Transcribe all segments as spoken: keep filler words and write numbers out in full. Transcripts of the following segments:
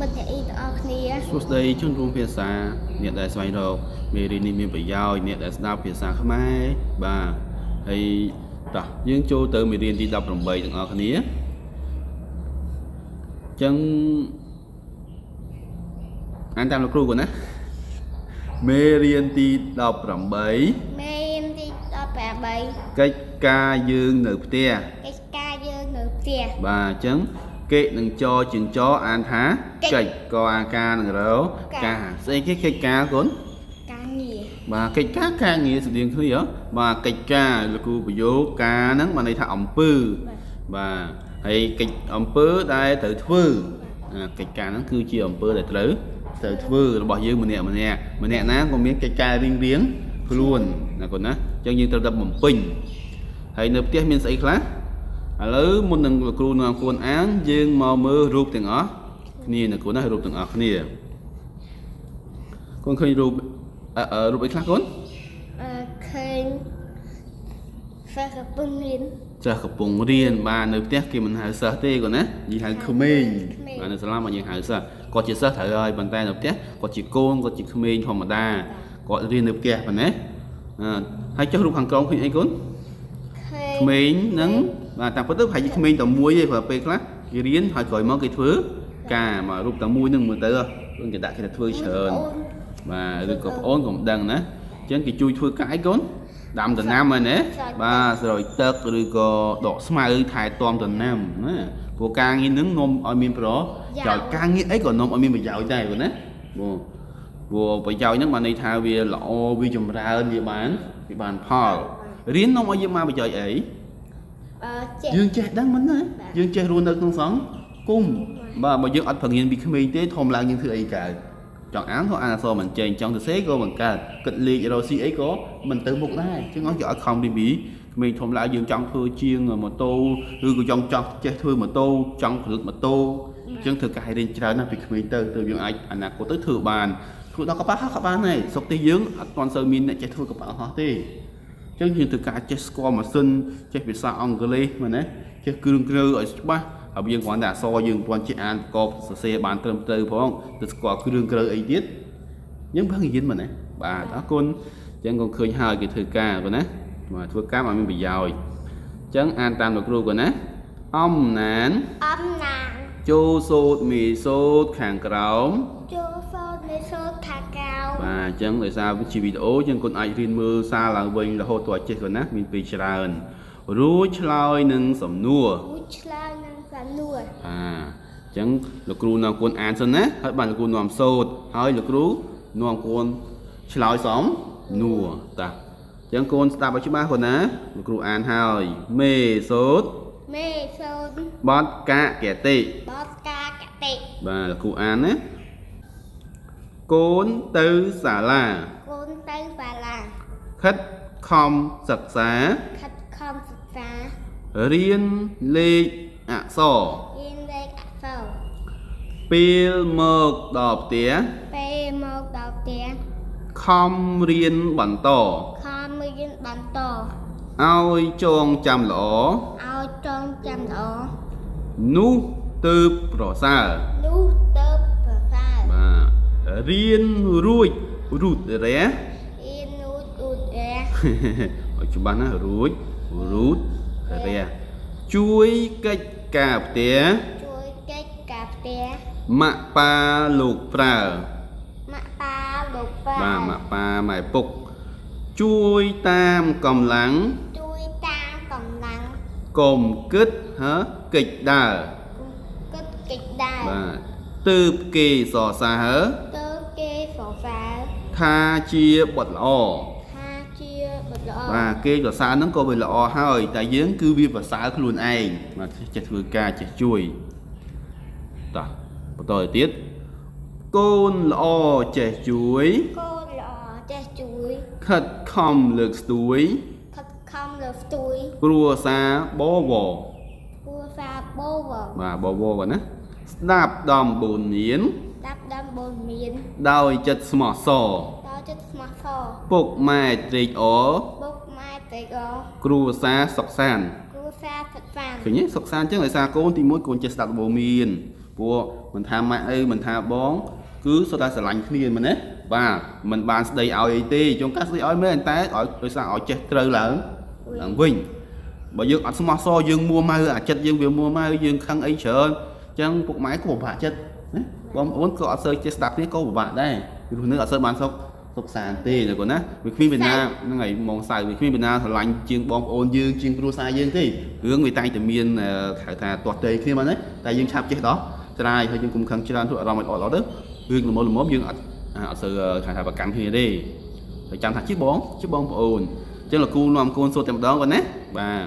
មិត្តអ៊ីទាំងអស់គ្នាសួស្តីជនរួមភាសាអ្នកដែលស្វែងរកមេរៀននេះមានប្រយោជន៍អ្នកដែលស្ដាប់ភាសាខ្មែរបាទហើយតោះយើងចូលទៅមេរៀនទីដប់ប្រាំបីទាំងអស់គ្នាអញ្ចឹងអានតាមលោកគ្រូគាត់ណាមេរៀនទីដប់ប្រាំបីមេរៀនទីដប់ប្រាំបីកិច្ចការយើងនៅផ្ទះកិច្ចការយើងនៅផ្ទះបាទអញ្ចឹងកិច្ចនឹងចជាងចអានថាកិច្ចក៏អាការនឹងរការស្អីគេកិច្ចការគុនការងារបាទកិច្ចការការងារស្តៀងគ្នាបាទកិច្ចការលោកគ្រូប្រយោគការហ្នឹងបានន័យថាអំពើបាទហើយកិច្ចអំពើដែលត្រូវធ្វើកិច្ចការហ្នឹងគឺជាអំពើដែលត្រូវត្រូវធ្វើរបស់យើងម្នាក់ម្នាក់ម្នាក់ណាក៏មានកិច្ចការរៀងរៀងខ្លួនណាគុនណាអញ្ចឹងយើងត្រូវតែបំពេញហើយនៅផ្ទះមានស្អីខ្លះឥឡូវមុននឹងលោកគ្រូនាំខ្លួនអានយើងមកមើលរូបទាំងអស់គ្នាណាគុនណារូបទាំងអស់គ្នាគុនឃើញរូបរូបអីខ្លះគុនអឺឃើញសិស្សកំពុងរៀនសិស្សកំពុងរៀនបាទនៅផ្ទះគេមិនហៅសិស្សទេគុនណានិយាយហៅក្មេងបាទនៅសាលាមកយើងហៅសិស្សគាត់ជាសិស្សត្រូវហើយប៉ុន្តែនៅផ្ទះគាត់ជាកូនគាត់ជាក្មេងធម្មតាគាត់រៀននៅផ្ទះប៉ុណ្ណេះហើយចុះរូបខាងក្រោមឃើញអីគុនក្មេងហ្នឹងបាទតាមពិតទៅប្រហែលជាក្មេងតែមួយទេព្រោះពេលខ្លះគេរៀនហើយក្រោយមកគេធ្វើការមករូបតែមួយហ្នឹងមើលទៅគឺគេដាក់គេធ្វើច្រើនបាទឬក៏ប្អូនក៏មិនដឹងណាអញ្ចឹងគេជួយធ្វើការអីកូនដាំដំណាំហ្នឹងណាបាទស្រោចទឹកឬក៏ដកស្មៅថែទាំដំណាំណាព្រោះការងារហ្នឹងនាំឲ្យមានប្រយោជន៍ការងារអីក៏នាំឲ្យមានប្រយោជន៍ដែរកូនណាបងព្រោះប្រយោជន៍ហ្នឹងបានន័យថាវាល្អវាចម្រើនវាបានវាបានផលរៀននាំឲ្យយើងមកប្រយោជន៍អីយើងចេះដឹងមិនណាយើងចេះរស់នៅក្នុងសង្គមបាទបើយើងអត់ប្ររៀនពីក្មេងទេធំឡើងយើងធ្វើអីកើតចង់អានក៏អានអក្សរមិនចេញចង់សរសេរក៏មិនកើតគិតលេខរកស៊ីអីក៏មិនទៅមុខដែរអញ្ចឹងអត់គេអត់ខំរៀនពីក្មេងធំឡើងយើងចង់ធ្វើជាងម៉ូតូឬក៏ចង់ចង់ចេះធ្វើម៉ូតូចង់ផលិតម៉ូតូអញ្ចឹងធ្វើការរៀនច្រើនណាស់ពីក្មេងទៅទៅយើងអាចអនាគតទៅធ្វើបានធ្វើដល់កប៉ាល់ហោះក៏បានដែរស្រុកទីយើងអត់ទាន់សូវមានអ្នកចេះធ្វើកប៉ាល់ហោះទេអញ្ចឹងយើងធ្វើការចេះស្គាល់ម៉ាស៊ីនចេះភាសាអង់គ្លេសមែនទេចេះគ្រឿងគ្រើឲ្យច្បាស់ហើយយើងគ្រាន់តែអក្សរយើងគ្រាន់ចេះអានប្រកបសរសេរបានត្រឹមត្រូវផងទៅស្គាល់គ្រឿងគ្រើអីទៀតយើងប្រឹងរៀនមែនទេបាទអរគុណអញ្ចឹងក៏ឃើញហើយគេធ្វើការប៉ុណ្ណាបាទធ្វើការឲ្យមានប្រយោជន៍អញ្ចឹងអានតាមលោកគ្រូគាត់ណាអំណានអំណានចូលសូត្រមេសូត្រខាងក្រោមចូលសូត្រមេសូត្រខាងក្រោមបាទអញ្ចឹងដោយសារវាជាវីដេអូយើងគាត់អាចរៀនមើលសារឡើងវិញរហូតដល់ចេះគាត់ណាមានពេលច្រើនរួចឆ្លើយនឹងសំណួររួចឆ្លើយនឹងសំណួរបាទអញ្ចឹងលោកគ្រូនាំកូនអានសិនណាហើយបានលោកគ្រូនាំសូត្រហើយលោកគ្រូនាំកូនឆ្លើយសំណួរតាអញ្ចឹងកូនស្ដាប់ឲ្យច្បាស់គាត់ណាលោកគ្រូអានហើយមេសូត្រមេសូត្របទកកតិបទកកតិបាទលោកគ្រូអានណាកូនទៅសាលាកូនទៅសាលាខិតខំសិក្សាខិតខំសិក្សារៀនលេខអក្សររៀនលេខអក្សរពេលមកដល់ផ្ទះពេលមកដល់ផ្ទះខំរៀនបន្តខំរៀនបន្តឲ្យចងចាំល្អឲ្យចងចាំល្អនោះទើបប្រសើរនោះទើបប្រសើរបាទរៀនរួចរូតរះរៀនរួចរូតរះឲ្យច្បាស់ណារួចរូតរះជួយកិច្ចការផ្ទះជួយកិច្ចការផ្ទះម៉ាក់ប៉ាលោកប្រើម៉ាក់ប៉ាលោកប្រើបាទម៉ាក់ប៉ាម៉ែពុកជួយតាមកម្លាំងជួយតាមកម្លាំងកុំគិតហើកិច្ចដើរគិតកិច្ចដើរបាទទើបគេសរសើរទើបគេសរសើរថាជាបុត្រល្អថាជាបុត្រល្អបាទគេសរសើរហ្នឹងក៏វាល្អហើយតែយើងគឺវាប្រសើរខ្លួនឯងបាទចេះធ្វើការចេះជួយតោះបន្តទៅទៀតកូនល្អចេះជួយកូនល្អចេះជួយខិតខំលើកស្ទួយខិតខំលើកស្ទួយគ្រួសារបវរគ្រួសារបវរបាទបវរគាត់ណាស្ដាប់ដំបូន្មានស្ដាប់ដំបូន្មានដោយចិត្តស្មោះសរដោយចិត្តស្មោះសរពុកម៉ែត្រេកអរពុកម៉ែត្រេកអរគ្រួសារសុខសាន្តគ្រួសារសុខសាន្តឃើញទេសុខសាន្តអញ្ចឹងដោយសារកូនទីមួយកូនចេះស្ដាប់ដំបូន្មានព្រោះមិនថាម៉ាក់អីមិនថាបងគឺសុទ្ធតែស្រឡាញ់គ្នាមែនទេបាទមិនបានស្ដីឲ្យអីទេចុងកាស្ដីឲ្យមែនតែឲ្យដោយសារឲ្យចេះត្រូវឡើងឡើងវិញបើយើងអត់ស្មោះសរយើងមួម៉ៅអាចិត្តយើងវាមួម៉ៅយើងខឹងអីច្រើនអញ្ចឹងពុកម៉ែក៏ពិបាកចិត្តណាបងប្អូនក៏អត់សូវចេះស្ដាប់គ្នាក៏ពិបាកដែរព្រោះនឹងអត់សូវបានសុខសុខសាន្តទេណាកូនណាវាគ្មានពីណាហ្នឹងហើយម៉ោងសៅវាគ្មានពីណាស្រឡាញ់ជាងបងប្អូនយើងជាងគ្រួសារយើងទេរឿងវាតែងតែមានហៅថាទាស់ទែគ្នាមកណាតែយើងឆាប់ចេះដោះច្រាយហើយយើងគុំខឹងច្រើនធ្វើអារម្មណ៍អត់ល្អទៅរឿងល្មមល្មមយើងអត់អត់សូវហៅថាប្រកាន់គ្នាទេតែចាំថាជាបងជាបងប្អូនអញ្ចឹងលោកគ្រូនាំកូនសូត្រតែម្ដងគាត់ណាបាទ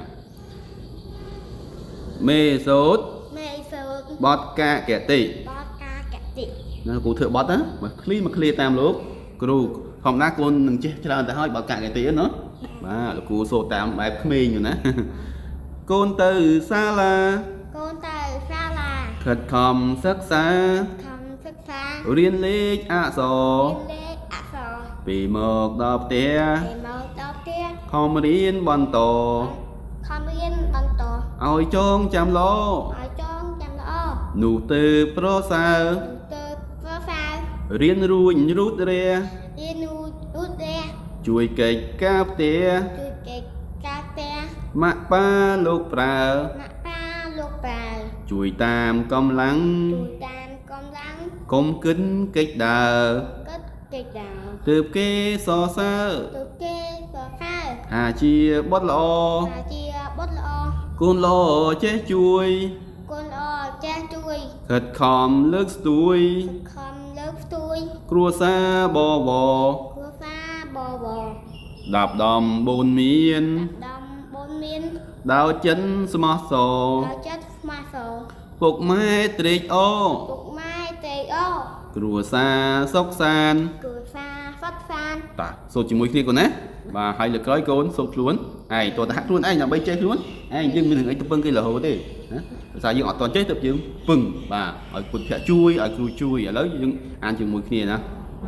មេសូត្រមេសូត្របតកាកតិបតកាកតិណាគ្រូធ្វើបតណាមកឃ្លីមកឃ្លាតាមលោកគ្រូធម្មតាកូននឹងចេះច្រើនទៅហើយបតកាកតិណាបាទលោកគ្រូសូត្រតាមបែបក្មេងណាកូនទៅសាលាកូនទៅសាលាខិតខំសិក្សាខំសិក្សារៀនលេខអក្សររៀនលេខអក្សរពីមកដល់ផ្ទះពីមកដល់ផ្ទះខំរៀនបន្តខំរៀនបន្តឲ្យចងចាំល្អឲ្យចងចាំល្អនោះទៅប្រសើរទៅប្រសើររៀនរួញរូតរារៀនរូតរាជួយកិច្ចការផ្ទះជួយកិច្ចការផ្ទះម៉ាក់ប៉ាលោកប្រើម៉ាក់ប៉ាលោកប្រើជួយតាមកម្លាំងជួយតាមកម្លាំងកុំគិតកិច្ចដើរគិតកិច្ចដើរទើបគេសរសើរទើបគេសរសើរថាជាបុត្រល្អថាជាបុត្រល្អកូនល្អចេះជួយកូនល្អចេះជួយខិតខំលើកស្ទួយខិតខំលើកស្ទួយគ្រួសារបវរគ្រួសារបវរដាប់ដំបូនមានដំបូនមានដោយចិនស្មោះសរដោយចិត្តស្មោះសរពុកម៉ែត្រេកអរពុកម៉ែត្រេកអរគ្រួសារសុខសាន្តគ្រួសារសុខសាន្តតាសូត្រជាមួយគ្នាកូនណាបាទហើយលើក្រោយកូនសូត្រខ្លួនឯងតើតាហាក់ខ្លួនឯងដើម្បីចេះខ្លួនឯងយើងមានរឿងអីទៅពឹងគេរហូតទេណាដោយសារយើងអត់តន់ចេះទៅយើងពឹងបាទឲ្យពុទ្ធភ័ក្រជួយឲ្យគ្រូជួយឥឡូវយើងអានជាមួយគ្នាណា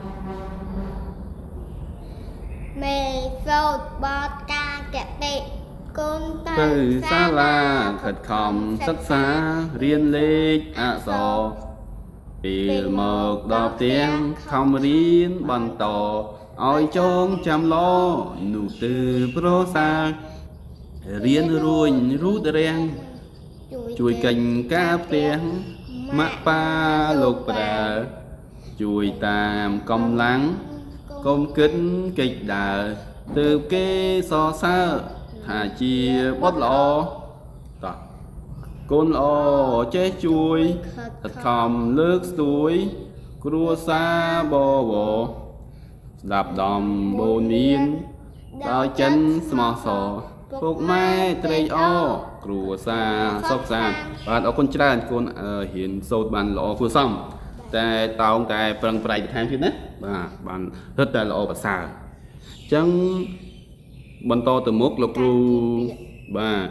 មេសូត្របតកាកតិកូនទៅសាលាខិតខំសិក្សារៀនលេខអក្សរពេលមកដល់ផ្ទះខំរៀនបន្តឲ្យចងចាំល្អនោះទៅប្រសើររៀនរួញរូតរាំងជួយកិច្ចការផ្ទះម៉ាក់ប៉ាលោកប្រើជួយតាមកម្លាំងកុំគិតកិច្ចដើរទើបគេសរសើរថាជាបុត្រល្អតោះកូនល្អចេះជួយខិតខំលើកស្ទួយគ្រួសារបវរស្ដាប់ដំបូនមានដោយចិនស្មោះសរពុកម៉ែត្រេកអរគ្រួសារសុខសាន្តបាទអរគុណច្រើនកូនរៀនសូត្របានល្អគួរសមតែតោងតែប្រឹងប្រែងបន្ថែមទៀតណាបាទបានរឹតតែល្អប្រសើរអញ្ចឹងបន្តទៅមុខលោកគ្រូបាទ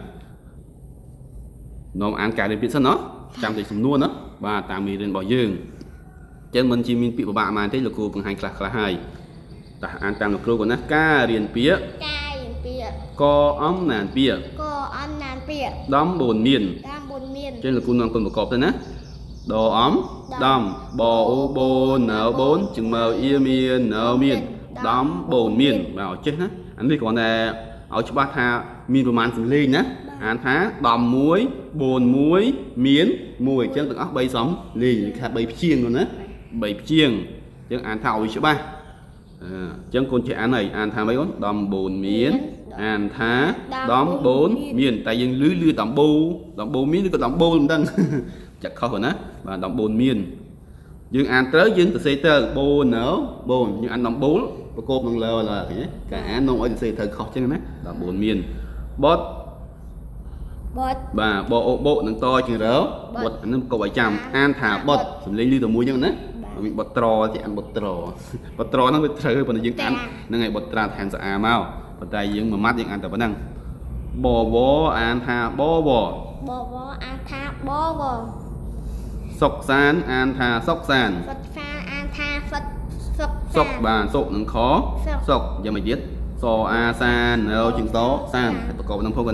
នាំអានការរៀនពាក្យសិនណាចាំតែសំណួរណាបាទតាមមេរៀនរបស់យើងអញ្ចឹងមិនជាមានពាក្យពិបាកប៉ុន្មានទេលោកគ្រូបង្ហាញខ្លះខ្លះហើយតោះអានតាមលោកគ្រូគាត់ណាការរៀនពាក្យការរៀនពាក្យកអំណានពាក្យកអំណានពាក្យដំបូនមានដំបូនមានអញ្ចឹងលោកគ្រូនាំគុណប្រកបទៅណាដអំដំបអូបូនណៅបូនជឹងមើអ៊ីមានណៅមានដំបូនមានបាទឲ្យចេះណាអានេះគ្រាន់តែឲ្យច្បាស់ថាមានប្រមាណសំឡេងណាអានថាដំមួយបូនមួយមានមួយអញ្ចឹងទាំងអស់បីសំលេងខាត់បីព្យាង្គណាបីព្យាង្គអញ្ចឹងអានថាឲ្យច្បាស់អញ្ចឹងកូនចេះអានហើយអានថាម៉េចកូនដំបូនមានអានថាដំបូនមានតែយើងលឺលឺដំបូដំបូមានឬក៏ដំបូមិនដឹងចាក់ខុសណាបាទដំបូនមានយើងអានត្រូវយើងទៅសេទៅបូនណៅបូនយើងអានដំបូលប្រកបនឹងលើឡើយឃើញទេការអាននាំឲ្យទៅសេត្រូវខុសចឹងណាដំបូនមានបតបតបាទបអូបនឹងតជាងរើបតអានឹងប្រកបឲ្យចាំអានថាបតសំលេងលឺតែមួយចឹងណាមានបតត្រជាអានបតត្របតត្រហ្នឹងវាត្រូវប៉ុន្តែយើងអានហ្នឹងហើយបតត្រាឋានស្អាមកប៉ុន្តែយើងមួយម៉ាត់យើងអានតែប៉ុណ្ណឹងបវអានថាបវបវអានថាបវសុកសានអានថាសុកសានសុកសានអានថាសុកសុកសុកបាទសុកនឹងខសុកយ៉ាងម៉េចទៀតសអាសាននៅជាងតសានប្រកបនឹងផងកណាប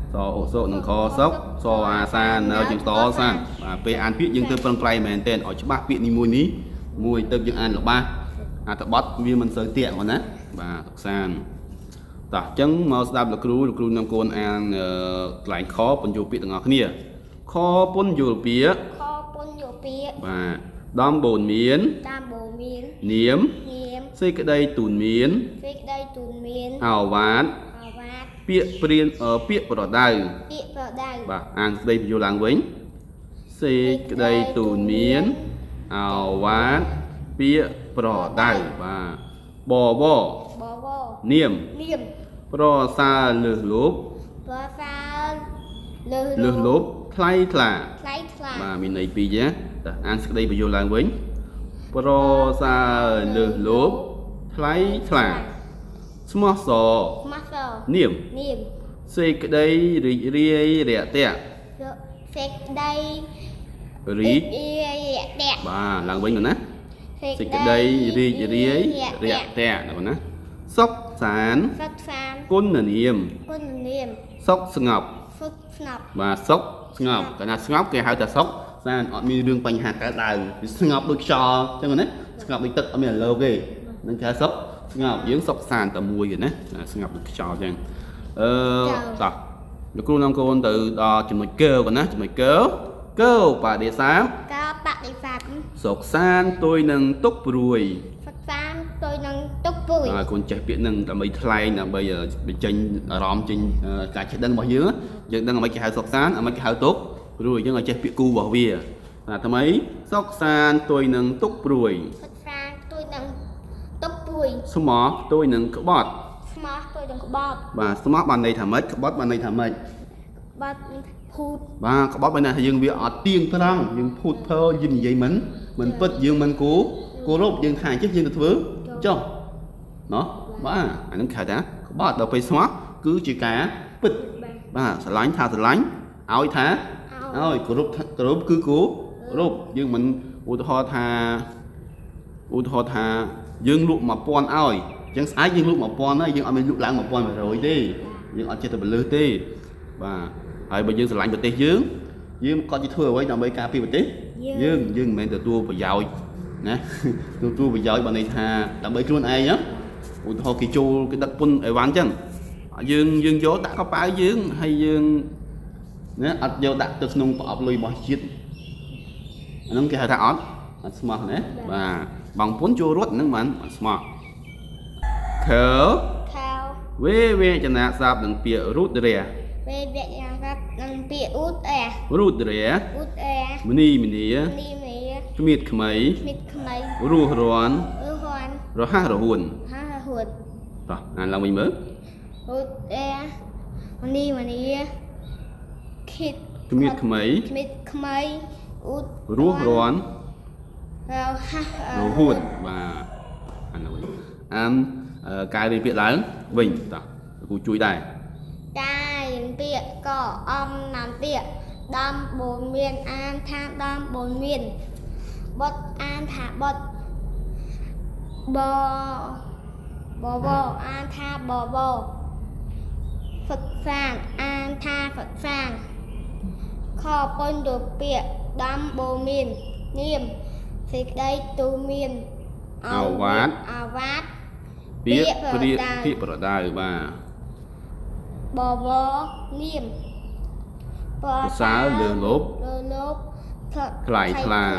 សអូសនឹងខសុកសអាសាននៅជាងតសានបាទពេលអានពាក្យយើងទៅប្រឹងប្រែងមែនទែនឲ្យច្បាស់ពាក្យនីមួយនេះមួយទៅយើងអានលបាអត្ថបទវាមិនសូវទាក់គាត់ណាបាទសុកសានតោះអញ្ចឹងមកស្ដាប់លោកគ្រូលោកគ្រូនាំកូនអានកន្លែងខពន្យល់ពាក្យទាំងអស់គ្នាខពន្យល់ពាក្យខពន្យល់ពាក្យបាទដំបូនមានដំបូនមាននាមនាមសេចក្តីទូនមានសេចក្តីទូនមានអាវ៉ាតអាវ៉ាតពាក្យព្រានពាក្យប្រដៅពាក្យប្រដៅបាទអានស្ដីបញ្យល់ឡើងវិញសេចក្តីទូនមានអាវ៉ាតពាក្យប្រដៅបាទបបបបនាមនាមប្រសើរលើសលោភប្រសើរលើសលើសលោភថ្លៃថ្លាថ្លៃថ្លាបាទមានន័យពីរយ៉ាងតើអានសេចក្តីបញ្យល់ឡើងវិញប្រសើរលើសលោភថ្លៃថ្លាស្មោះសរស្មោះសរនាមនាមសេចក្តីរីករាយរាក់ទាក់សេចក្តីរីករាយរាក់ទាក់បាទឡើងវិញก่อนណាសេចក្តីរីករាយរាក់ទាក់ណាបងណាសុខសានសុខសានគុណនាមគុណនាមសុខស្ងប់សុខស្ងប់បាទសុខស្ងប់កាលណាស្ងប់គេហៅថាសុខសានអត់មានរឿងបញ្ហាកើតឡើងវាស្ងប់ដូចខ្យល់អញ្ចឹងណាស្ងប់ដូចទឹកអត់មានរលកទេនឹងគេសុខស្ងប់យើងសុខសានតែមួយទេណាស្ងប់ដូចខ្យល់អញ្ចឹងអឺតោះលោកគ្រូនាំកូនទៅដល់ចំណុចកើកណាចំណុចកើកើបដិសាកើបដិសាសុខសានទុយនឹងទុកព្រួយសុខសានទុយនឹងទុកព្រួយហើយកូនចេះពាក្យនឹងដើម្បីថ្លែងដើម្បីបញ្ចេញអារម្មណ៍ចេញការចេះដឹងរបស់យើងយើងដឹងអ្វីគេហៅសុខសានអ្វីគេហៅទុកព្រួយយើងឲ្យចេះពាក្យគូរបស់វាណាថ្មីសុខសានទុយនឹងទុកព្រួយសុខសានទុយនឹងទុកព្រួយស្មោះទុយនឹងក្បត់ស្មោះទុយនឹងក្បត់បាទស្មោះបានន័យថាម៉េចក្បត់បានន័យថាម៉េចក្បត់ភូតបាទក្បត់បានន័យថាយើងវាអត់ទៀងត្រង់យើងភូតភើយើងនិយាយមិនមិនពិតយើងមិនគោគោរពយើងថាអញ្ចឹងយើងទៅធ្វើចុះណោះបាទអានឹងគេថាក្បត់ដល់ពេលស្មោះគឺជាការពិតបាទស្រឡាញ់ថាស្រឡាញ់ឲ្យថាឲ្យគោរពគោរពគឺគោរពយើងមិនឧទាហរណ៍ថាឧទាហរណ៍ថាយើងលក់មួយពាន់ឲ្យអញ្ចឹងស្អែកយើងលក់មួយពាន់ហើយយើងអត់មានលក់ឡើងមួយពាន់មួយរយទេយើងអត់ចេះតែបលឺទេបាទហើយបើយើងស្រឡាញ់ប្រទេសយើងយើងក៏ជាធ្វើអ្វីដើម្បីការពារប្រទេសយើងយើងមិនមែនទទួលប្រយោជន៍ណាទទួលប្រយោជន៍បើន័យថាដើម្បីខ្លួនឯងណាឧទាហរណ៍គេចូលគេដឹកពុនអីវ៉ាន់អញ្ចឹងយើងយើងយកដាក់កប៉ាល់យើងហើយយើងណាអត់យកដាក់ទៅក្នុងប្រអប់លុយរបស់ជាតិអាហ្នឹងគេហៅថាអត់អត់ស្មោះណាបាទបងពុនចូលរត់ហ្នឹងបានអត់ស្មោះខើខោវេវេចនៈស័ព្ទនឹងពាក្យរុទ្រាវេវេចនៈស័ព្ទនឹងពាក្យឧទ្រារុទ្រាឧទ្រាមនីមនីមនីមនីគ្មៀតខ្មៃគ្មៀតខ្មៃរស់រាន់រស់រាន់រហ័សរហួនរហ័សរហួនតោះអានឡើងវិញមើលឧទ្រាមនីមនីគិតគ្មៀតខ្មៃគ្មៀតខ្មៃឧទ្រស់រាន់រហ័សរហួនបាទអានឡើងវិញអានកាយរៀបពាក្យឡើងវិញតោះគ្រូជួយដែរកាយពាក្យក៏អំណានពាក្យដំបូនមានអានថាដំបូនមានបត់អានថាបត់បបបអានថាបបហ្វឹកសានអានថាហ្វឹកសានខពន្យល់ពាក្យដំបូនមាននាមសេចក្តីទូមានអាវ៉ាតអាវ៉ាតពាក្យព្រាពាក្យប្រដៅបាទបបនាមប្រសើរលើលោភលើលោភថ្លៃថ្លា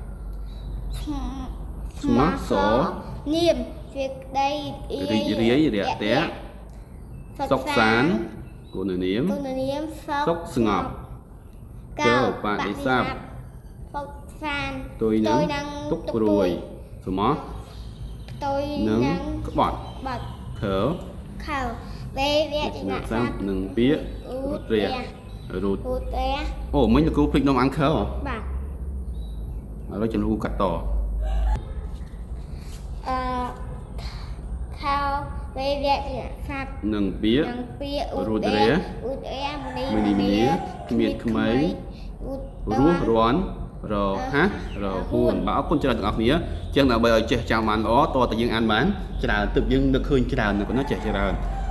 ស្មោះសរនាមសេចក្តីរីករាយរាក់ទាក់សុខសានគុណនាមគុណនាមសុខស្ងប់កើបដិសាបសុខសានទុយនឹងទុកព្រួយស្មោះទុយនឹងក្បត់បាត់ខើខើវេវេចនៈស័ព្ទនឹងពាក្យរុទ្រារុទ្រាអូមិញលោកគ្រូភ្លេចនំអង្គរបាទឥឡូវចាំលោកគ្រូកាត់តអឺខោវេវេចនៈស័ព្ទនឹងពាក្យនឹងពាក្យរុទ្រាឧទ្រាមនីមនីមនីគ្មៀតខ្មៃរស់រាន់រហ័សរហួនបាទអរគុណច្រើនទាំងអស់គ្នាចឹងដើម្បីឲ្យចេះចាំបានល្អតើតើយើងអានបានច្រើនទឹកយើងនឹកឃើញច្រើនណាស់ចេះច្រើន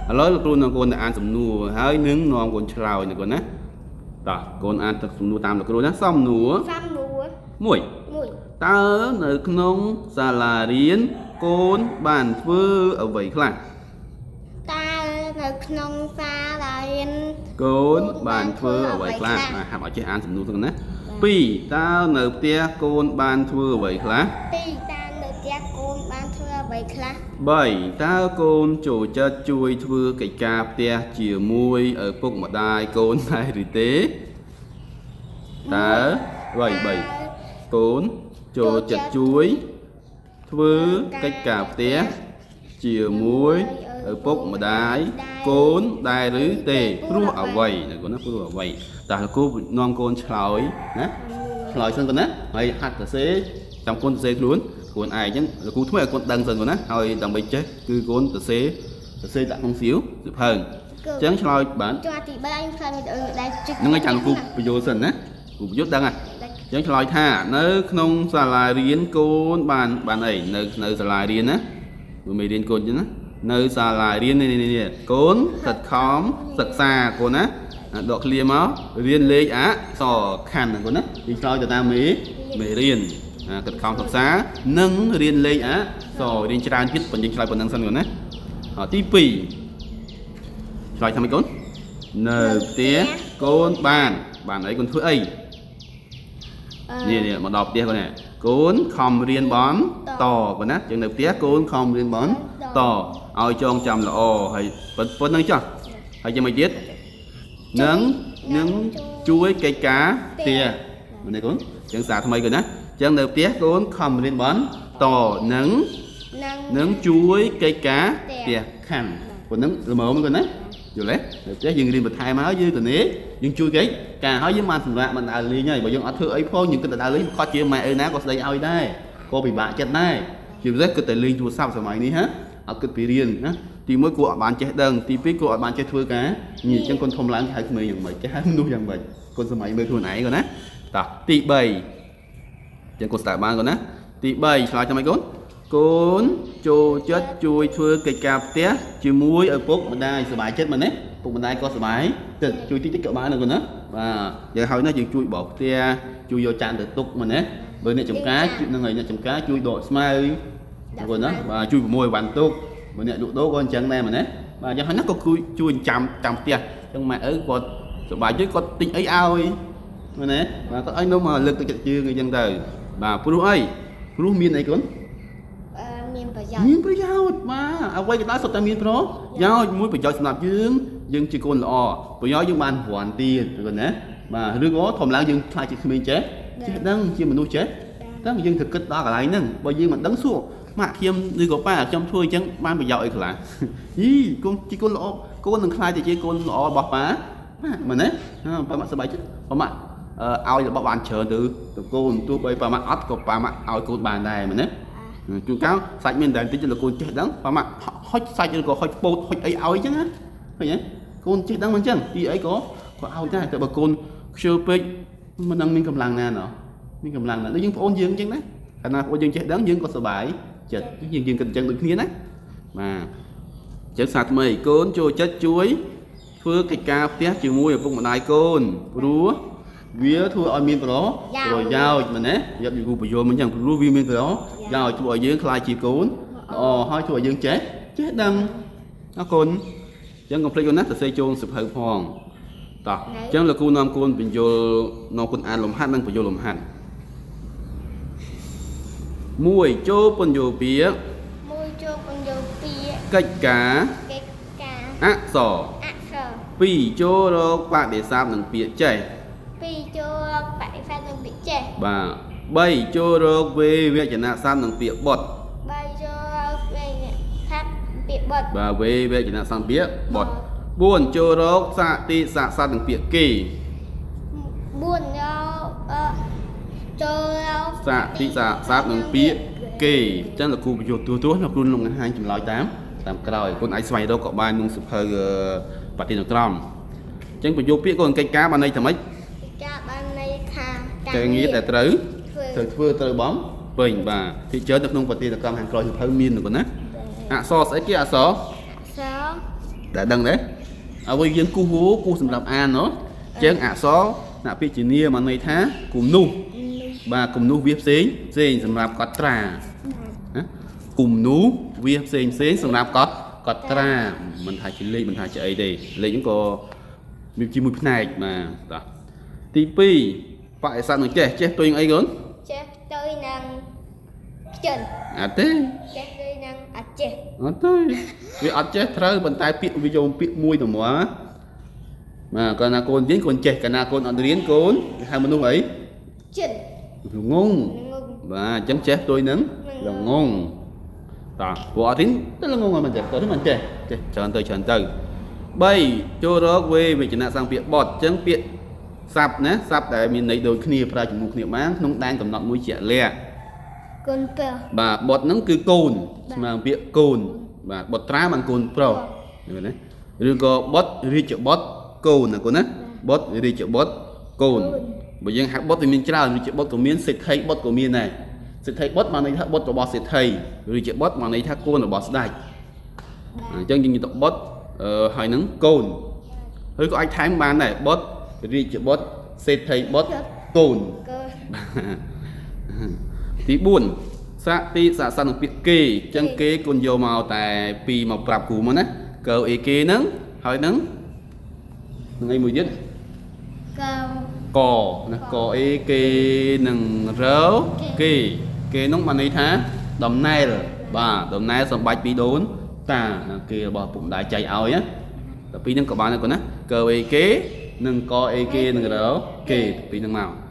ឥឡូវលោកគ្រូនឹងកូនអានសំណួរហើយនឹងនាំកូនឆ្លើយណាកូនណាតោះកូនអានទឹកសំណួរតាមលោកគ្រូណាសំណួរសំណួរមួយមួយតើនៅក្នុងសាលារៀនកូនបានធ្វើអ្វីខ្លះតើនៅក្នុងសាលារៀនកូនបានធ្វើអ្វីខ្លះបាទហាប់ឲ្យចេះអានសំណួរទៅណាពីរតើនៅផ្ទះកូនបានធ្វើអ្វីខ្លះពីរតើនៅផ្ទះកូនបានធ្វើអ្វីខ្លះបីតើកូនចូលចិត្តជួយធ្វើកិច្ចការផ្ទះជាមួយឪពុកម្ដាយកូនដែរឬទេតើបីបីកូនចូលចិត្តជួយធ្វើកិច្ចការផ្ទះជាមួយឪពុកម្ដាយកូនដែរឬទេព្រោះអ្វីណាកូនណាព្រោះអ្វីតើលោកគ្រូនាំកូនឆ្លើយណាឆ្លើយសិនកូនណាហើយហាត់សរសេរចាំកូនសរសេរខ្លួនខ្លួនឯងអញ្ចឹងលោកគ្រូធ្វើឲ្យកូនដឹងសិនកូនណាហើយដើម្បីចេះគឺកូនសរសេរសរសេរដាក់ក្នុងសៀវសៀវភៅអញ្ចឹងឆ្លើយបានចុះទីបីខ្ញុំឆ្លើយវីដេអូដែរជិះហ្នឹងហើយចាំលោកគ្រូបញ្យល់សិនណាគ្រូបញ្យល់ដឹងហ៎អញ្ចឹងឆ្លើយថានៅក្នុងសាលារៀនកូនបានបានអីនៅនៅសាលារៀនណាមើលមេរៀនកូនអញ្ចឹងណានៅសាលារៀននេះនេះកូនខិតខំសិក្សាកូនណាដកឃ្លាមករៀនលេខអក្សរខណ្ឌកូនណាទីឆ្លើយទៅតាមមេមេរៀនខិតខំសិក្សានិងរៀនលេខអក្សររៀនច្រើនទៀតបញ្ញឆ្លើយប៉ុណ្ណឹងសិនកូនណាទីពីរឆ្លើយថាម៉េចកូននៅផ្ទះកូនបានបានអីកូនធ្វើអីនេះនេះមកដល់ផ្ទះកូនណាកូនខំរៀនបន់តកូនណាចឹងនៅផ្ទះកូនខំរៀនបន់តឲ្យចងចាំល្អហើយប៉ុណ្្នឹងចុះហើយយ៉ាងម៉េចទៀតនឹងនឹងជួយកិច្ចការផ្ទះមែនទេកូនចឹងសារថ្មីកូនណាចឹងនៅផ្ទះកូនខំរៀនបន់តនឹងនឹងជួយកិច្ចការផ្ទះខណ្ឌប៉ុណ្្នឹងល្មមកូនណាយល់ទេនៅផ្ទះយើងរៀនបន្ថែមហើយយើងទៅនេះយើងជួយកិច្ចការហើយយើងបានសម្រាប់មិនដើរលេងហើយបើយើងអត់ធ្វើអីផងយើងគិតតែដើរលេងគាត់ជាម៉ែឪណាក៏ស្ដីឲ្យដែរក៏ពិបាកចិត្តដែរជាពិសេសគិតតែលេងទូរស័ព្ទសម័យនេះហ៎អត់គិតពីរៀនណាទីមួយគួរអត់បានចេះដឹងទីពីរគួរអត់បានចេះធ្វើការញីអញ្ចឹងកូនធំឡើងគេហៅក្មេងយ៉ាងម៉េចគេហៅមនុស្សយ៉ាងម៉េចកូនសម័យមើលខ្លួនឯងកូនណាតោះទីបីអញ្ចឹងកូនស្ដាប់បានកូនណាទីបីឆ្លើយថាម៉េចកូនកូនចូលចិត្តជួយធ្វើកិច្ចការផ្ទះជាមួយឪពុកម្ដាយសប្បាយចិត្តមែនទេពុកម្ដាយក៏សប្បាយចិត្តជួយតិចតិចក៏បានដែរកូនណាបាទយើងហើយណាយើងជួយបោកផ្ទះជួយយកចានទៅទុកមែនទេបើអ្នកចំការនឹងហើយអ្នកចំការជួយដកស្មៅកូនណាបាទជួយប្រមូលវ៉ាន់ទុកបើអ្នកលក់ដូរក៏អញ្ចឹងដែរមែនទេបាទយ៉ាងហើយណាក៏ជួយជួយចាំចាំផ្ទះអញ្ចឹងម៉ែឪគាត់សប្បាយចិត្តគាត់ទិញអីឲ្យមែនទេបាទគាត់ឲ្យនំមកលើកទឹកចិត្តជើងអីចឹងទៅបាទព្រោះអីព្រោះមានអីកូនមានប្រយោជន៍មានប្រយោជន៍បាទអ្វីក៏ដោយសុទ្ធតែមានប្រយោជន៍មួយប្រយោជន៍សម្រាប់យើងយើងជាកូនល្អប្រយោជន៍យើងបានរង្វាន់ទៀតកូនណាបាទឬក៏ធម្មឡើងយើងខ្លាចជាក្មេងចេះចេះដឹងជាមនុស្សចេះតែយើងត្រូវគិតដល់កន្លែងហ្នឹងបើយើងមិនដឹងសួរម៉ាក់ខ្ញុំឬក៏ប៉ាខ្ញុំធ្វើអញ្ចឹងបានប្រយោជន៍អីខ្លះយីកូនជាកូនល្អកូននឹងខ្លាចតែជាកូនល្អរបស់ប៉ាបាទមែនទេប៉ាម៉ាក់សប្បាយចិត្តប៉ាម៉ាក់ឲ្យរបស់បានច្រើនទៅទៅកូនទោះបីប៉ាម៉ាក់អត់ក៏ប៉ាម៉ាក់ឲ្យកូនបានដែរមែនទេជួនកាលសាច់មានតែបន្តិចលោកកូនចេះដឹងប៉ាម៉ាក់ហុចសាច់ឬក៏ហុចពោតហុចអីឲ្យអញ្ចឹងណាឃើញទេកូនចេះដឹងមិនអញ្ចឹងទីអីក៏ក៏ឲ្យដែរតែបើកូនខ្ជិលពេកមិនដឹងមានកម្លាំងណាណោះមានកម្លាំងណាដូចយើងប្អូនយើងអញ្ចឹងណាកាលណាប្អូនយើងចេះដឹងយើងក៏សប្បាយចិត្តយើងយើងគិតអញ្ចឹងដូចគ្នាណាបាទចឹងសារថ្មីកូនចូលចិត្តជួយធ្វើកិច្ចការផ្ទះជាមួយឪពុកម្ដាយកូនព្រោះវាធ្វើឲ្យមានប្រប្រយោជន៍មែនទេយកយូរបញ្យល់មិនអញ្ចឹងព្រោះវាមានប្រយោជន៍ធ្វើឲ្យយើងខ្លាចជាកូនល្អហើយធ្វើឲ្យយើងចេះចេះដឹងអរគុណអញ្ចឹងកុំភ្លេចកូនណាសរសេរចូលសៀវភៅផងតោះអញ្ចឹងលោកគ្រូនាំកូនបញ្យល់នាំកូនអានលំហាត់និងបញ្យល់លំហាត់មួយចូលពន្យល់ពាក្យមួយចូលពន្យល់ពាក្យកិច្ចការកិច្ចការអក្សរអក្សរពីរចូលរកបដិសេធនិងពាក្យចេះពីរចូលរកបដិសេធនិងពាក្យចេះបាទបីចូលរកវេវចនៈស័ព្ទនិងពាក្យបុត្របីចូលរកវេវចនៈស័ព្ទពាក្យបុត្របាទវេវចនៈស័ព្ទពាក្យបុត្របួនចូលរកសតិស័ក្តិស័ព្ទនិងពាក្យគេបួនយកអឺចូលរកសតិស័ក្តិស័ព្ទនិងពាក្យគេអញ្ចឹងលោកគ្រូបញ្យល់ទូទួលោកគ្រូនឹងបង្ហាញចម្លើយតាមតាមក្រោយកូនអាចស្វែងរកក៏បានក្នុងសៀវភៅបទិនក្រមអញ្ចឹងបញ្យល់ពាក្យកូនកិច្ចការបានន័យថាម៉េចការបានន័យថាការងារដែលត្រូវត្រូវធ្វើត្រូវបំពេញបាទទីច្រើននៅក្នុងបទិនក្រមខាងក្រោយសៀវភៅមានកូនណាអក្សរស្អីគេអក្សរអក្សរ đã đăng đấy ở với dân cu hú cu sầm lập an nó chén ạ xó nạ bị chỉ nia mà này thá cùng nu và cùng nu viết xí xí sầm lập có trà cùng nu viết xí xí sầm lập có có trà mình thay chỉ ly mình thay chỉ ấy đi lấy những có mình chỉ một này mà tí pi phải sao nó chết chết tôi ấy gớn chết tôi năng chân à thế chết tôi năng à chết à thế vì ăn chết thôi bàn tay piệt video piệt môi tầm quá mà còn là con diễn con chết còn là con ăn điên con hai mình luôn ấy chân ngon và chấm chết tôi nứng là ngon đó vợ thính rất là ngon mà mình chết tôi thích mình chết chờ anh tới chờ anh tới bay cho đó quê về chuyện là sang việc bọt chấm việc sập nè sập để mình lấy đôi kia ra chụp một niệm máng nó đang cầm nặng mũi trẻ lẹ con bèo và bọt nó cứ cồn mà việc cồn và bọt trá bằng cồn pro đấy rồi có bọt đi chợ bọt cồn là con á bọt đi chợ bọt cồn bởi vì hạt bọt thì mình trao đi chợ bọt của miếng xịt thấy bọt của miếng này xịt thấy bọt mà này thắc bọt của bọt xịt thấy rồi chợ bọt mà này thắc cồn là bọt đây chân như tập bọt hỏi nắng cồn hơi có anh thái bán này bọt đi chợ bọt xịt thấy bọt cồn tí buồn xã tí xã sản được kê chân kê con dầu màu tại pi màu bạc cũ mà nè cờ ý kê nắng hỏi nắng ngay mùi dứt cò nè cò ý kê nằng rớ kê kê nóng mà này thá đầm nay rồi bà đầm nay xong bạch bị đốn ta kê bỏ bụng đại chạy áo nhá tập pi nâng có bạn này còn á cờ ý kê nâng co ý kê nằng rớ kê pi nâng màu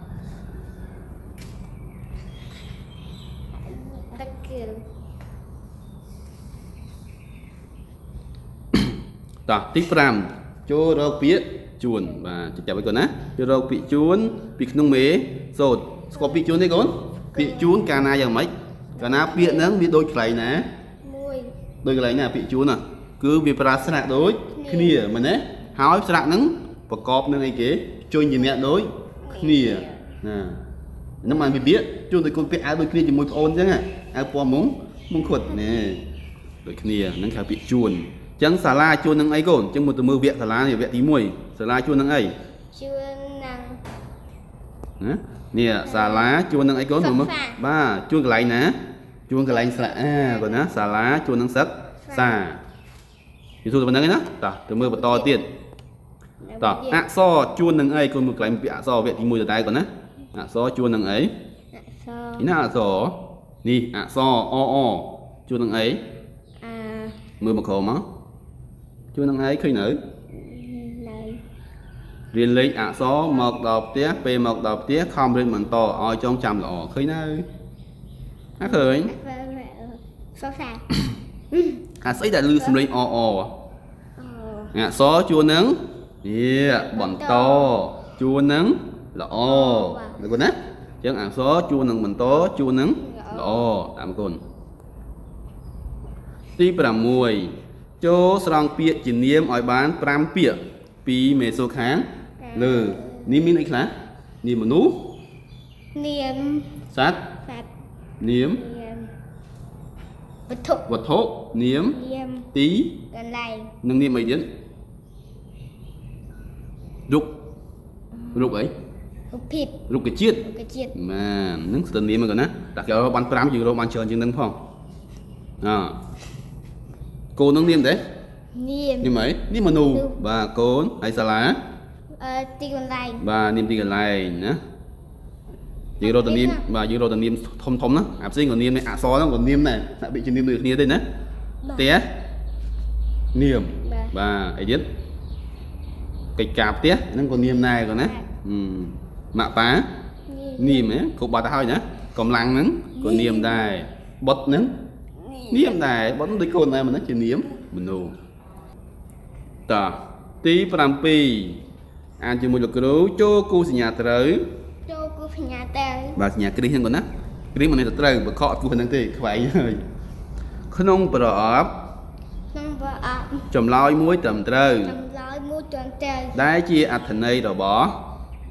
đó tiếp ram cho rau pía chuồn và chặt với con á cho rau pía chuồn pía nông mế rồi có pía chuồn đấy con pía chuồn cà na giờ mấy cà na pía nướng pía đôi cái nè đôi cái này pía chuồn à cứ việc ra sạ đối kia mà nè háo sạ nướng và cọp nướng ấy kế chui nhìn nhẹ đối kia nè nó mà bị biết chuồn thì con pía áo đôi kia chỉ mùi ôn chứ à áo po múng múng khuất nè đôi kia nướng khá pía chuồn chẳng xà la chuồn nâng ấy cồn chẳng một từ mưa viện xà la thì viện tí mùi xà la chuồn nâng ấy chuồn nâng nè xà lá chuồn nâng ấy cồn đúng không ba chuồn cái này nè chuồn cái này xà à còn á xà lá chuồn nâng sắc xà thì thôi mình nâng ấy nhá ta từ mưa to tiền ta ạ so chuồn nâng ấy còn một cái bị ạ so viện tí mùi từ tay còn á ạ so chuồn nâng ấy ý nào ạ so đi ạ so o o chuồn nâng ấy mưa một khổ máu chưa năng ấy khi nữ riêng lấy ạ số một đọc tía p một đọc tía không riêng mình to oi trong trăm lọ khi nơi hát khởi à xây đại lưu xâm linh o o ạ số chua nắng yeah bọn to chua nắng là o được con á chẳng ạ số chua nắng mình to chua nắng là o tạm con tí bàm mùi cho sòng pịa chỉ niêm ở bán pram pịa pi mê số kháng lừ niêm min ấy lá niêm một nú niêm sát niêm vật thụ vật thổ niêm tí nâng niêm mấy đến rục rục ấy rục cái chiết mà nâng tên niêm mà còn á đặt cho bán pram chừng đâu bán chờ chừng nâng phong à cô nâng niêm đấy niêm niêm mấy niêm mà nù và cồn hay xà lá tì còn lại và niêm tì còn lại nhá chỉ rồi tận niêm và chỉ rồi tận niêm thông thông đó áp sinh còn niêm này ạ so nó còn niêm này lại bị trên niêm được nia đây nè té niêm và ấy biết cái cạp té nó còn niêm này còn nè mạ phá niêm ấy cục bà ta hơi nhá còn lăng nứng còn niêm đài bật nứng niêm này bắn tới cồn này mà nó chỉ niêm mình nù ta tí pram pi ăn cho một lục cứu cho cô sinh nhà tới cho cô sinh nhà tới và nhà cái đi hơn còn á cái đi mà này tới và họ cô năng thì phải rồi không bờ chồng loi muối tầm trời đái chia ạt thành này rồi bỏ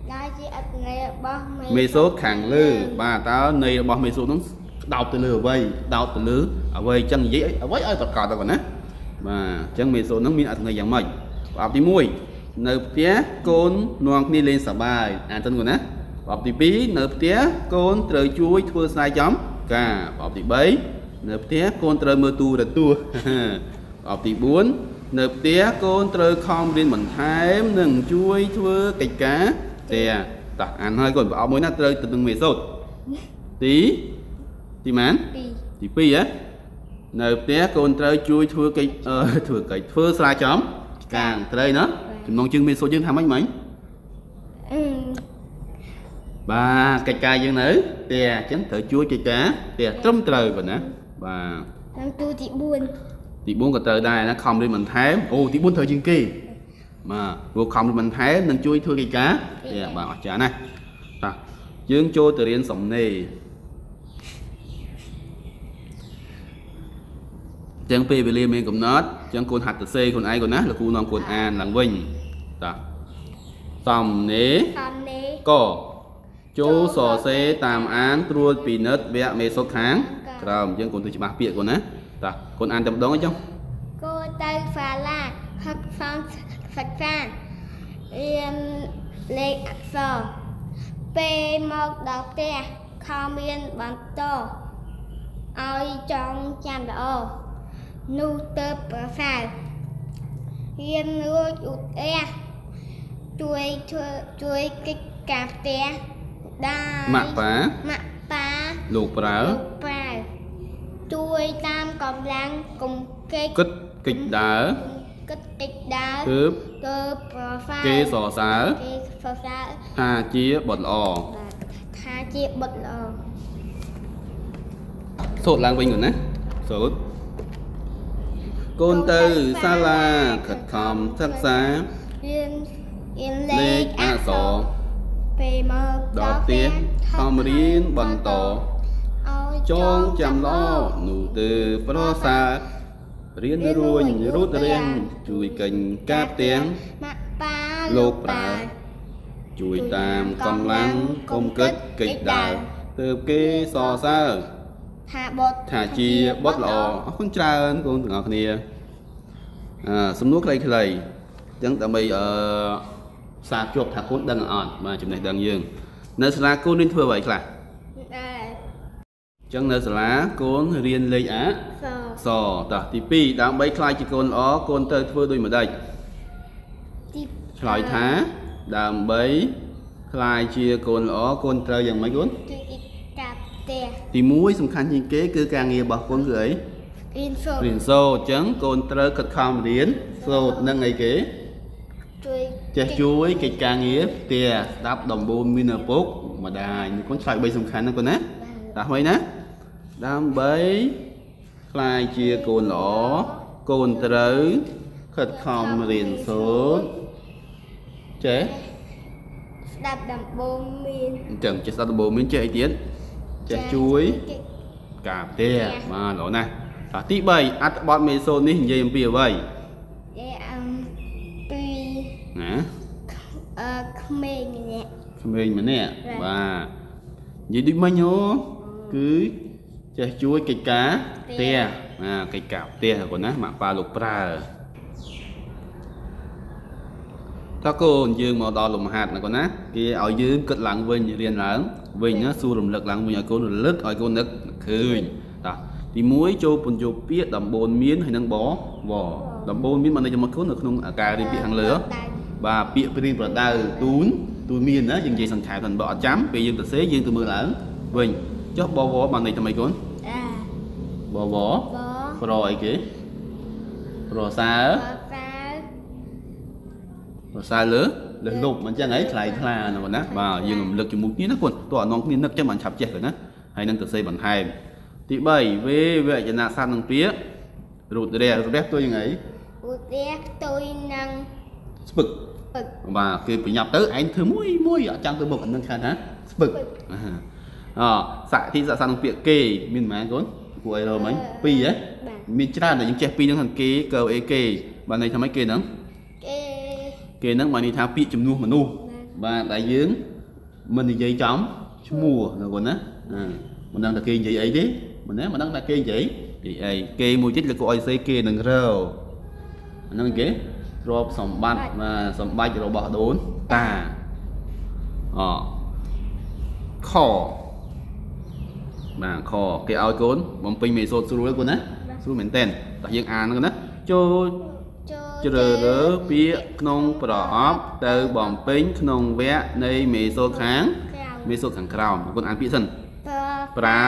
mê số khẳng lư bà tao này bỏ mê số nó đào từ lửa vây đào từ lửa ở vây chân giấy ở với ai tất cả tao còn á và chẳng mấy số nó miên ở thằng này dạng mày học tí mùi nợ tía côn noang đi lên sả bài à tên của nó học tí bí nợ tía côn trời chuối thua sai chấm cả học tí bấy nợ tía côn trời mưa tu là tua học tí bốn nợ tía côn trời không lên mình thém nừng chuối thua cạch cá tè ta ăn hơi còn bảo mới nát trời từ từng mề sốt tí tí mán tí pi á nợ tía côn trời chuối thua cạch thua cạch thua sai chấm càng trời nó chúng nó chương mê số chương tham mấy mấy ba cây cay dương nữ tè chấm thở chuối cây cá tè trống trời và nè và tu chị buồn chị buồn cả trời đây nó không đi mình thém ô chị buồn thời chương kỳ mà vô không đi mình thém nên chuối thưa cây cá tè bà chả này ta dương trôi từ điên sống nề chẳng pi về liêm mình cũng nốt chẳng côn hạt từ c còn ai còn nát là cu non côn an làng vinh ta tầm nế có chỗ sò xe tàm án trua pì nớt vẽ mê số tháng rồi chẳng côn từ chỉ ba bịa còn á ta côn an tập đón ấy không cô tay phá la hắc phong phật phan yên lệ sò p một đọc tè không yên bản to ôi trong chạm đỏ nu tơ phải yên nuôi ụt e chuối chuối cái cà phê đai mạ phá mạ phá lục phá chuối tam cộng lăng cùng cái kích kịch đá kích kịch đá cướp cướp phải kê sò xá kê sò xá tha chia bột lò tha chia bột lò sốt lang vinh rồi nè sốt côn tư sa la khật khom thất xá yên yên lê a sổ về mơ đọc tiếng không riêng bằng tổ chong chăm lo nụ từ pro xa riêng ruồi rút riêng chui cành cáp tiếng lục bà chui tam công lăng công kết kịch đào từ kê sò xa thả bột thả chia bớt lò không tra ơn con ngọt nè à súng nuốt đây này chẳng tại vì ở xa chuột thả cốt đang ỏn mà chụp này đang dương nơi là cô nên thưa vậy là chẳng nơi là côn riêng lấy á sò ta thì pi đang bay khai chỉ côn ó côn tơ thưa đôi mà đây lại thá đang bay khai chia côn ó côn tơ dần mấy cuốn thì muối song khăn như kế cứ càng nghe bọc con gửi riêng sô chấn côn tơ cực không điến sô nâng ngày kế che chuối cái càng nghĩa tè đáp đồng bồn min ở bốc mà đài con phải bay song khăn nó con á đã mấy nè đam bấy khai chia côn lỏ côn tơ cực không riêng số chế đáp đồng bồn min chẳng chế sao đồng bồn min chạy tiến che chuối cà tè mà lỗ này à tí bảy ăn bọn mê xôn đi hình dây bìa vậy nè khmênh nè khmênh mà nè và vậy đi mấy nhó cứ che chuối cái cá tè à cái cào tè của nó mà pha lục pra ta cô dương màu đỏ lùm hạt là con á kia ở dưới cất lặng vinh liền lớn vinh nó xu rùng lực lặng vinh ở cô lực ở cô lực khơi ta thì muối cho bồn cho biết đầm bồn miến hay năng bó vỏ đầm bồn miến mà đây cho một khối được không ở cà đi bị hàng lửa và bị pin và đau tún tún miên á dừng gì sẵn thải thành bọ chấm bị dương tự xế dương từ mưa lớn vinh cho bò vỏ bằng này cho mấy con bò vỏ rồi kì rồi xa rồi xa lứa lần lục mình chẳng ấy lại là nó nát và dương lực cho một tí nó còn tỏa non miên nước cho bạn chập chẹt rồi nè hay năng tự xây bằng hai tí bảy về về cho nạ san năng phía rụt đè rụt đép tôi như ấy rụt đép tôi năng bực và khi bị nhập tới anh thứ mũi mũi ở trong tôi một năng khai hả bực à xạ thì dạ san năng phía kê miền má con của ai rồi mấy pi ấy miền ra là những che pi những thằng kê cờ ê kê bạn này thằng mấy kê nữa kê nó mà đi tháo pi chùm nu mà nu và đại dương mình thì dây chóng mùa rồi còn á mình đang là kê vậy ấy đấy mình nói mà đang là kê vậy thì ai kê mua chết là cô ai xây kê đừng râu ហ្នឹងគេទ្រព្យសម្បត្តិបាទសម្បត្តិរបស់ដូនតាអខបាទខគេឲ្យកូនបំពេញមេសូតស្រួលកូនណាស្រួលមែនតើតោះយើងអានហ្នឹងណាចូលជ្រើរើសពាក្យក្នុងប្រអប់ទៅបំពេញក្នុងវគ្គនៃមេសូតខាងមេសូតខាងក្រោមកូនអានពាក្យសិនប្រើ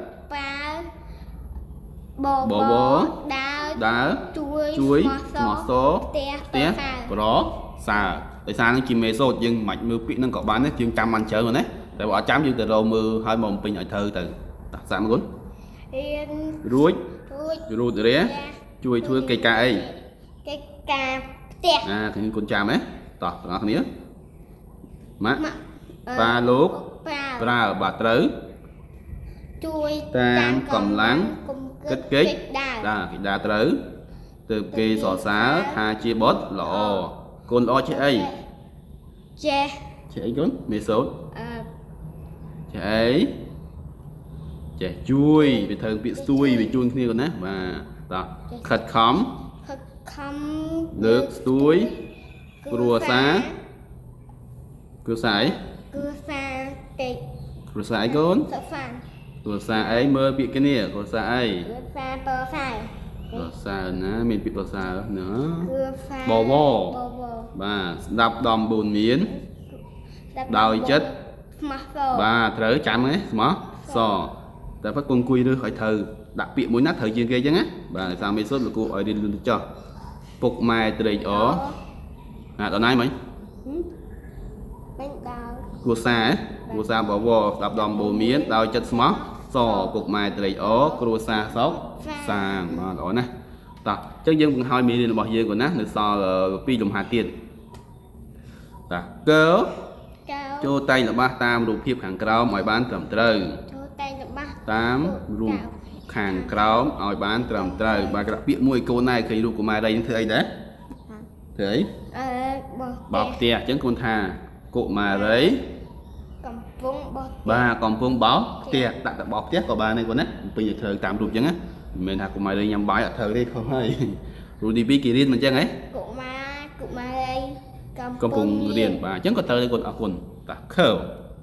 បបដើរជួយស្មោះសផ្ទះប្រសើរដោយសារនឹងជាមេសូតយើងមិនមើលពាក្យហ្នឹងក៏បានដែរយើងចាំបានច្រើនណាតែបើអត់ចាំយើងទៅរកមើលឲ្យមកបំពេញឲ្យត្រូវទៅតាសាមកូនរួចរួចរាជួយធ្វើកិច្ចការអីកិច្ចការផ្ទះអាគ្នាកូនចាំហ៎តោះទាំងអស់គ្នាម៉ាក់ប៉ាលោកប្រើបាទត្រូវជួយតាមកម្លាំងគិតកិច្ចបាទគេដើរត្រូវទើបគេសរសើរថាជាបុត្រល្អកូនល្អចេះអីចេះចេះអីកូនមេសូតអឺចេះអីចេះជួយវាធ្វើពាក្យស្ទួយវាជួនគ្នាកូនណាបាទតោះខិតខំខិតខំលើកស្ទួយគ្រួសារគ្រួសារអីគ្រួសារកិច្ចគ្រួសារអីកូនសុផានគ្រួសារអីមើលពាក្យគ្នាគ្រួសារអីគ្រួសារប្រសើរប្រសើរណាមានពាក្យប្រសើរណាគ្រួសារបវបាទស្ដាប់ដំបូន្មានដោយចិត្តស្មោះសរបាទត្រូវចាំទេស្មោះសរតែប៉ុតគង់គួយរើសឲ្យត្រូវដាក់ពាក្យមួយណាត្រូវជាងគេអញ្ចឹងណាបាទដោយសារមេសូតលោកគ្រូឲ្យរៀនលឿនទៅចោះពុកម៉ែត្រេកអរអាដល់ណាមិញមិញដល់គ្រួសារគ្រួសារបវរស្ដាប់ដំបូន្មានដោយចិត្តស្មោះសពុកម៉ែត្រេកអរគ្រួសារសុខសាន្តបាទល្អណាស់តោះអញ្ចឹងយើងបង្ហើយមេរៀនរបស់យើងគាត់ណានៅសល់ពីរលំហាត់ទៀតតាកើចូលតែងរបស់តាមរូបភាពខាងក្រោមឲ្យបានត្រឹមត្រូវចូលតែងរបស់តាមរូបខាងក្រោមឲ្យបានត្រឹមត្រូវបាទក្រាក់ពាក្យមួយកូនណែឃើញរូបកុមារីនឹងធ្វើអីដែរធ្វើអីអឺបោកផ្ទះអញ្ចឹងគាត់ថាកុមារីកំពុងបោកបាទកំពុងបោកផ្ទះដាក់តែបោកផ្ទះក៏បានដែរគាត់ណាពីទៅធ្វើតាមរូបអញ្ចឹងណាមិនមែនថាកុមារីញ៉ាំបាយអត់ត្រូវទេខុសហើយរូបទីពីរគេរៀនមិនអញ្ចឹងហ៎កុមារកុមារីកំពុងរៀនបាទអញ្ចឹងក៏ត្រូវដែរគាត់អរគុណតាខើ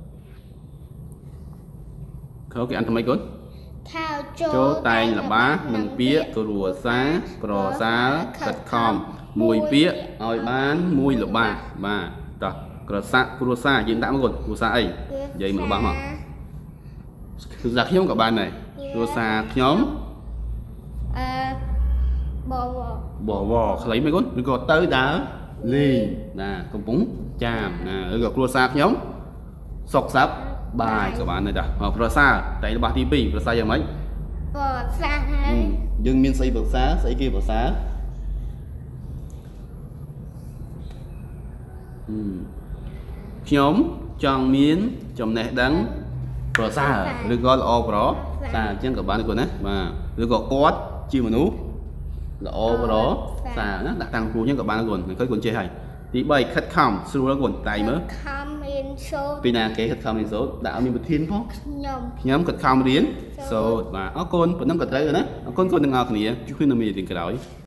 ខើគេអានថ្មីគាត់ថាចូលតែងល្បាសនឹងពាក្យគ្រួសារប្រសើរខិតខំមួយពាក្យឲ្យបានមួយល្បាសបាទតោះគ្រួសារគ្រួសារយើងដាក់មកគាត់គ្រួសារអីនិយាយមកល្បាសមកគ្រួសារខ្ញុំក៏បានដែរគ្រួសារខ្ញុំអឺបវបវខ្លីមែនគាត់ឬក៏ទៅដើរលេងណាកំពុងចាមណាឬក៏គ្រួសារខ្ញុំសុខសប្បាយក៏បានដែរតាប្រសាតែរបស់ទីពីរប្រសាយ៉ាងម៉េចប្រសាហើយយើងមានស្អីប្រសាស្អីគេប្រសាខ្ញុំចង់មានចំណេះដឹងប្រសើរឬក៏ល្អប្រសើរអញ្ចឹងក៏បានគាត់ណាបាទឬក៏គាត់ជាមនុស្សល្អប្រសើរណាដាក់តាំងគ្រូអញ្ចឹងក៏បានគាត់ឃើញគាត់ចេះហើយទីបីខិតខំស្រួលគាត់តែមើលខំរៀនសូត្រពីណាគេខិតខំរៀនសូត្រដាក់ឲ្យមានប្រធានផងខ្ញុំខ្ញុំខិតខំរៀនសូត្របាទអរគុណប៉ុណ្ណឹងក៏ត្រូវណាអរគុណគាត់ទាំងអស់គ្នាជួបគ្នានៅមេរៀនក្រោយ